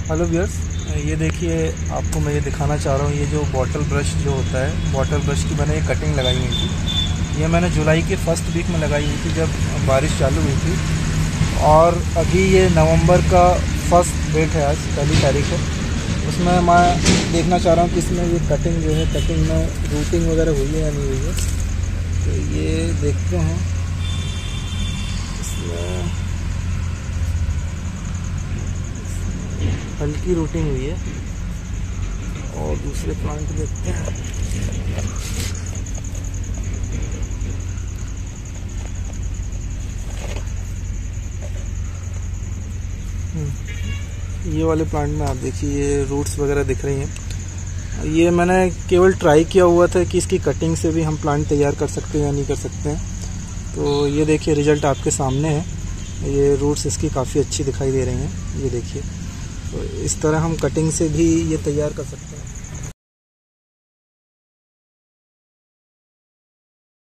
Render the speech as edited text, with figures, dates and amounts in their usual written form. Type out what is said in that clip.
Hello viewers, ये देखिए आपको मैं ये दिखाना चाह रहा हूँ। ये जो बॉटल ब्रश जो होता है, बॉटल ब्रश की मैंने ये कटिंग लगाई हुई थी। ये मैंने जुलाई के फर्स्ट वीक में लगाई हुई थी जब बारिश चालू हुई थी, और अभी ये नवंबर का फर्स्ट डेट है, आज पहली तारीख है। उसमें मैं देखना चाह रहा हूँ कि इसमें ये कटिंग जो है, कटिंग में रूटिंग वगैरह हुई है या नहीं हुई है। तो ये देखते हैं इसमें हल्की रूटिंग हुई है। और दूसरे प्लांट देखते हैं। ये वाले प्लांट में आप देखिए ये रूट्स वगैरह दिख रही हैं। ये मैंने केवल ट्राई किया हुआ था कि इसकी कटिंग से भी हम प्लांट तैयार कर सकते हैं या नहीं कर सकते हैं। तो ये देखिए रिज़ल्ट आपके सामने है। ये रूट्स इसकी काफ़ी अच्छी दिखाई दे रही हैं, ये देखिए। तो इस तरह हम कटिंग से भी ये तैयार कर सकते हैं।